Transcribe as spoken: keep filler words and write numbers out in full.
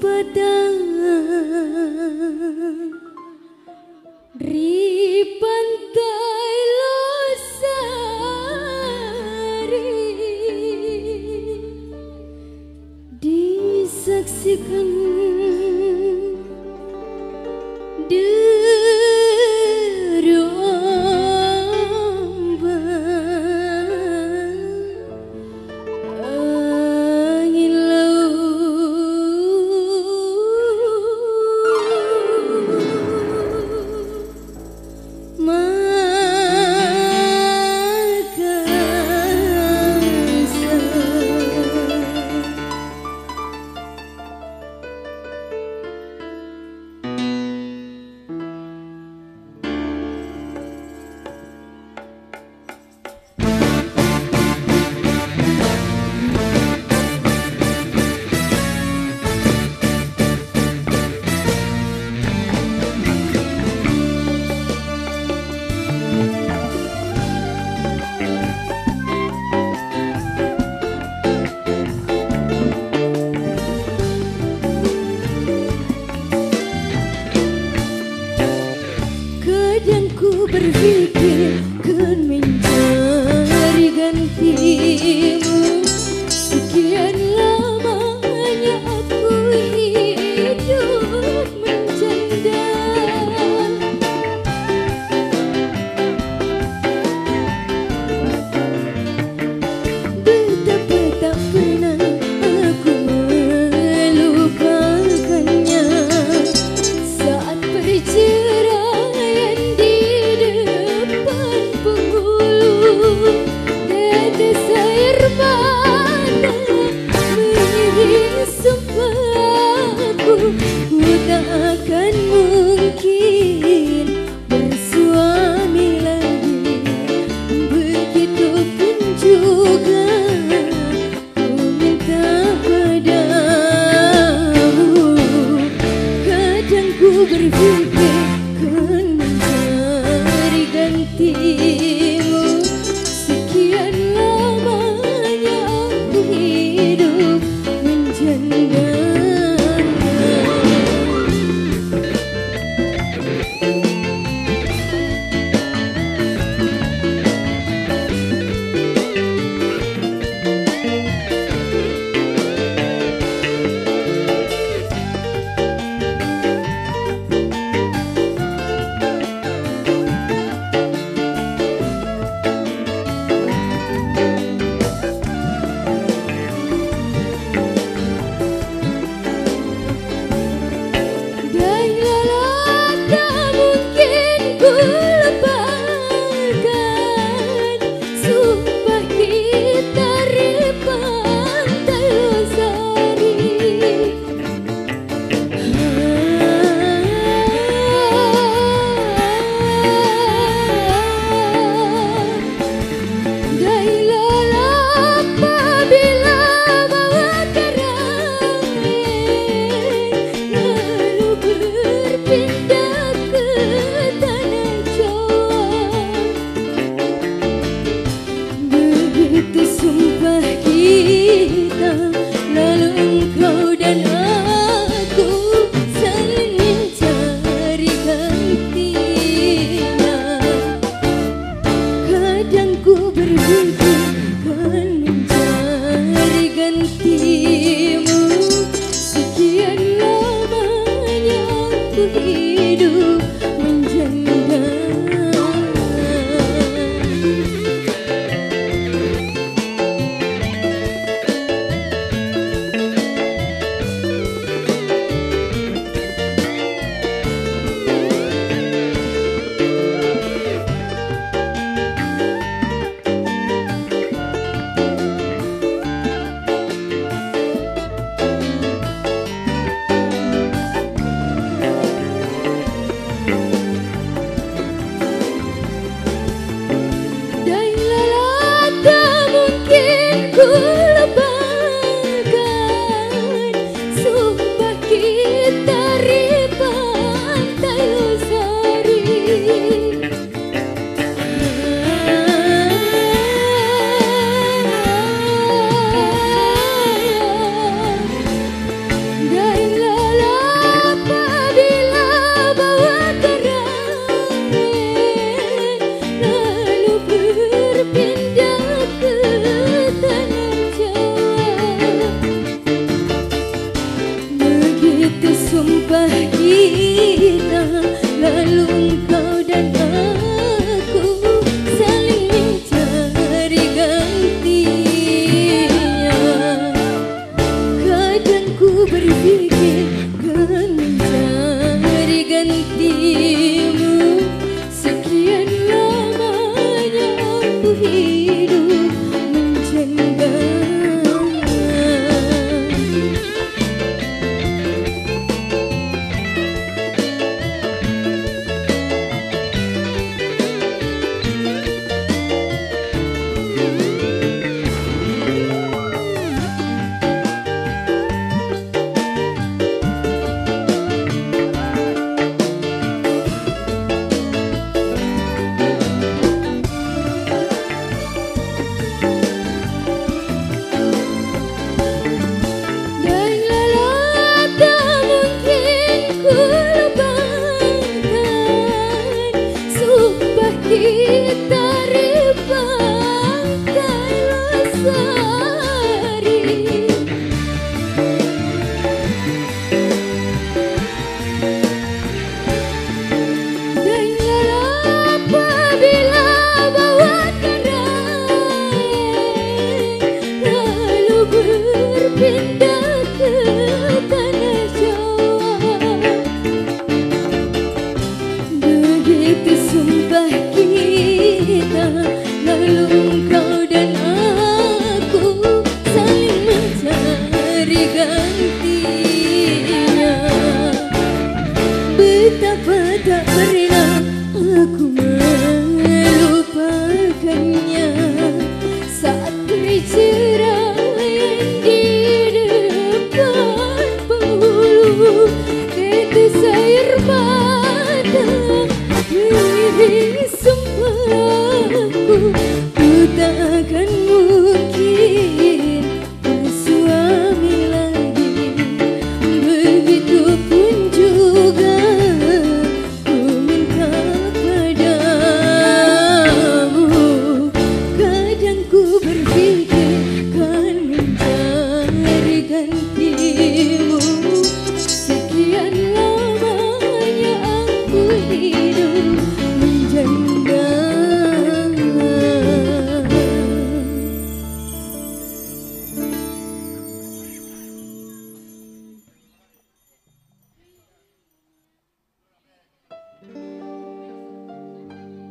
padang di pantai Losari disaksikan deru ombak angin kadang ku berpikir kan mencari gantimu. Sekian lamanya aku hidup menjanda. Betapa tak pernah aku melupakannya saat perceraian di depan penghulu. Tetes air mata mengirim sumpahku, ku tak akan mungkin bersuami lagi. Begitupun juga ku minta padamu. Kadang ku berpikir kan mencari gantimu. Sekian lamanya aku hidup menjanda. Dailah tak mungkin ku lepaskan sumpah kita di pantai Losari. Dailah apabila bawa karangan lalu berpindah ke tanah Jawa. Begitu sumpah kita, lalu engkau dan aku saling mencari gantinya. Kadang ku berpikir kan mencari gantimu. Sekian lamanya aku hidup menjanda. lalu engkau dan aku saling mencari gantinya. Kadang ku berpikir, kenapa